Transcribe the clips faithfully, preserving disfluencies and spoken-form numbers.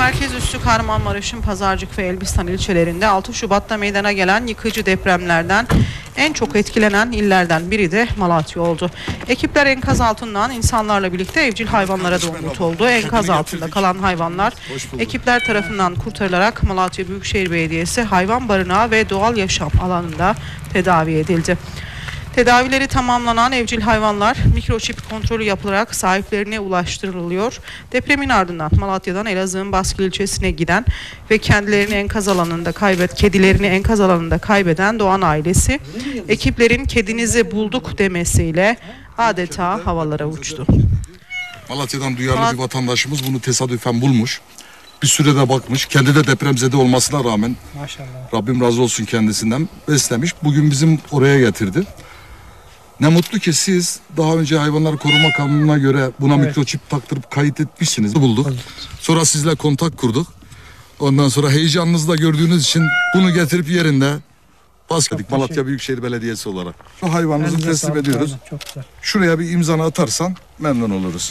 merkez üssü Kahramanmaraş'ın Pazarcık ve Elbistan ilçelerinde altı Şubat'ta meydana gelen yıkıcı depremlerden en çok etkilenen illerden biri de Malatya oldu. Ekipler enkaz altından insanlarla birlikte evcil hayvanlara da umut oldu. Enkaz altında kalan hayvanlar ekipler tarafından kurtarılarak Malatya Büyükşehir Belediyesi hayvan barınağı ve doğal yaşam alanında tedavi edildi. Tedavileri tamamlanan evcil hayvanlar mikroçip kontrolü yapılarak sahiplerine ulaştırılıyor. Depremin ardından Malatya'dan Elazığ'ın Baskil ilçesine giden ve kendilerini enkaz alanında kaybet, kedilerini enkaz alanında kaybeden Doğan ailesi ekiplerin kedinizi bulduk demesiyle adeta havalara uçtu. Malatya'dan duyarlı Malat bir vatandaşımız bunu tesadüfen bulmuş. Bir sürede bakmış. Kendi de depremzede olmasına rağmen maşallah Rabbim razı olsun kendisinden beslemiş. Bugün bizim oraya getirdi. Ne mutlu ki siz daha önce hayvanlar koruma kanununa göre buna evet. mikroçip taktırıp kayıt etmişsiniz. Bulduk. Evet. Sonra sizle kontak kurduk. Ondan sonra heyecanınızı da gördüğünüz için bunu getirip yerinde baskedik Malatya Büyükşehir Belediyesi olarak. Şu hayvanımızı teslim sağlık, ediyoruz. Çok güzel. Şuraya bir imzanı atarsan memnun oluruz.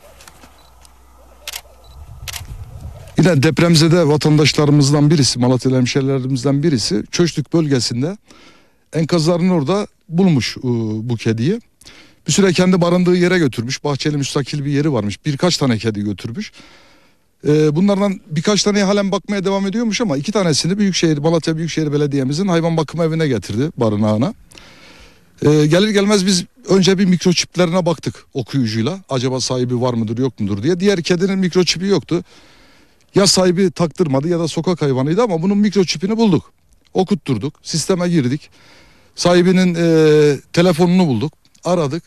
Yine depremzede vatandaşlarımızdan birisi, Malatyalı hemşehrilerimizden birisi Çöşlük bölgesinde enkazların orada bulmuş e, bu kediyi. Bir süre kendi barındığı yere götürmüş. Bahçeli müstakil bir yeri varmış. Birkaç tane kedi götürmüş. E, bunlardan birkaç taneye halen bakmaya devam ediyormuş ama iki tanesini Büyükşehir, Malatya Büyükşehir Belediye'mizin hayvan bakım evine getirdi, barınağına. E, gelir gelmez biz önce bir mikroçiplerine baktık okuyucuyla. Acaba sahibi var mıdır yok mudur diye. Diğer kedinin mikroçipi yoktu. Ya sahibi taktırmadı ya da sokak hayvanıydı ama bunun mikroçipini bulduk. Okutturduk, sisteme girdik. Sahibinin e, telefonunu bulduk, aradık.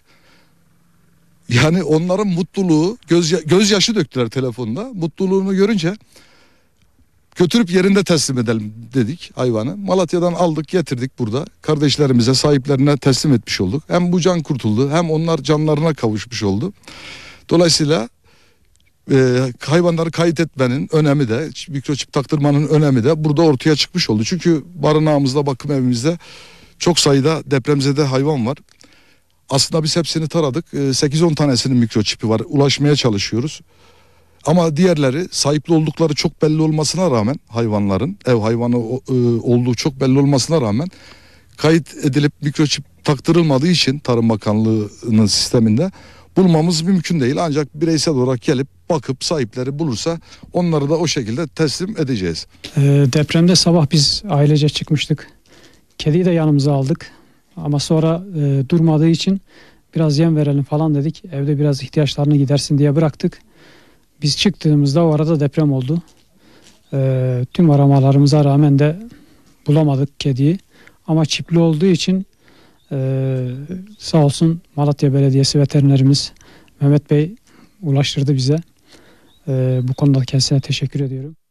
Yani onların mutluluğu, göz, gözyaşı döktüler telefonda. Mutluluğunu görünce götürüp yerinde teslim edelim dedik hayvanı. Malatya'dan aldık, getirdik burada. Kardeşlerimize, sahiplerine teslim etmiş olduk. Hem bu can kurtuldu, hem onlar canlarına kavuşmuş oldu. Dolayısıyla e, hayvanları kayıt etmenin önemi de, mikroçip taktırmanın önemi de burada ortaya çıkmış oldu. Çünkü barınağımızda, bakım evimizde çok sayıda depremzede hayvan var. Aslında biz hepsini taradık. sekiz on tanesinin mikroçipi var. Ulaşmaya çalışıyoruz. Ama diğerleri sahipli oldukları çok belli olmasına rağmen hayvanların, ev hayvanı olduğu çok belli olmasına rağmen kayıt edilip mikroçip taktırılmadığı için Tarım Bakanlığı'nın sisteminde bulmamız mümkün değil. Ancak bireysel olarak gelip bakıp sahipleri bulursa onları da o şekilde teslim edeceğiz. E, depremde sabah biz ailece çıkmıştık. Kediyi de yanımıza aldık ama sonra e, durmadığı için biraz yem verelim falan dedik. Evde biraz ihtiyaçlarını gidersin diye bıraktık. Biz çıktığımızda o arada deprem oldu. E, tüm aramalarımıza rağmen de bulamadık kediyi. Ama çipli olduğu için e, sağ olsun Malatya Belediyesi veterinerimiz Mehmet Bey ulaştırdı bize. E, bu konuda kendisine teşekkür ediyorum.